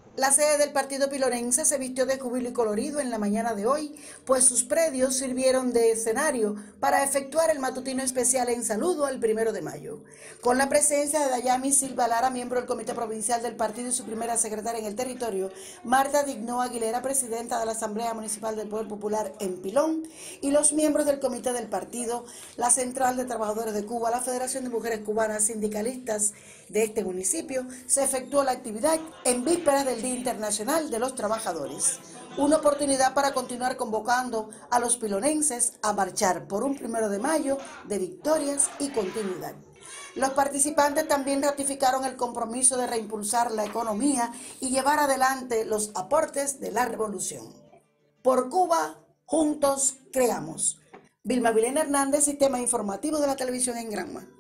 La sede del partido pilorense se vistió de júbilo y colorido en la mañana de hoy, pues sus predios sirvieron de escenario para efectuar el matutino especial en saludo al 1 de mayo. Con la presencia de Dayami Silva Lara, miembro del Comité Provincial del partido y su primera secretaria en el territorio, Marta Dignó Aguilera, presidenta de la Asamblea Municipal del Poder Popular en Pilón, y los miembros del comité del partido, la Central de Trabajadores de Cuba, la Federación de Mujeres Cubanas Sindicalistas de este municipio, se efectuó la actividad en vísperas del Día Internacional de los Trabajadores. Una oportunidad para continuar convocando a los pilonenses a marchar por un 1 de mayo de victorias y continuidad. Los participantes también ratificaron el compromiso de reimpulsar la economía y llevar adelante los aportes de la revolución. Por Cuba, juntos creamos. Vilma Vilena Hernández, Sistema Informativo de la Televisión en Granma.